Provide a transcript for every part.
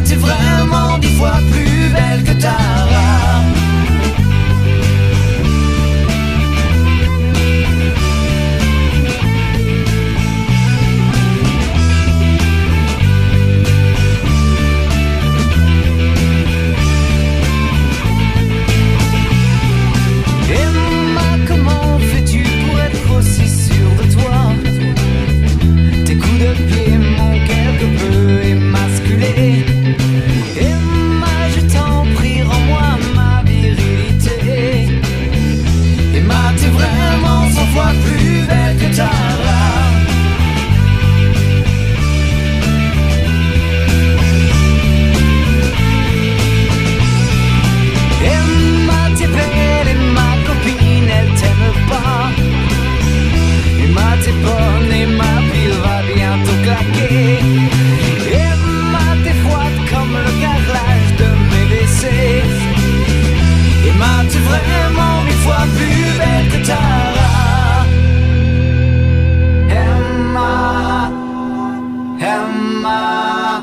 t'es vraiment 10 fois plus belle que Tara. Plus belle que Tara. Emma, t'es belle et ma copine, elle t'aime pas. Emma, t'es bonne et ma ville va bientôt claquer. Emma, t'es froide comme le carrelage de mes WC. Emma, t'es vraiment 1000 fois plus belle que Tara. Emma,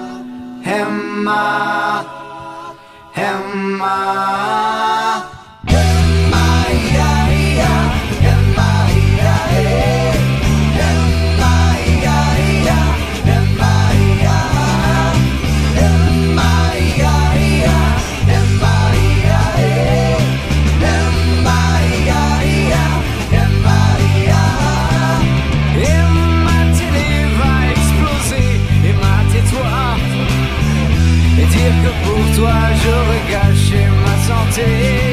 Emma, Emma, Emma, ya, ya, Emma, ya, Emma, ya, ya, Emma, ya, Emma, ya, ya, Emma, ya, Emma, ya, ya, Emma, ya. Emma, télé va exploser, Emma, tais-toi. Et dire que pour toi j'aurais gâché ma santé.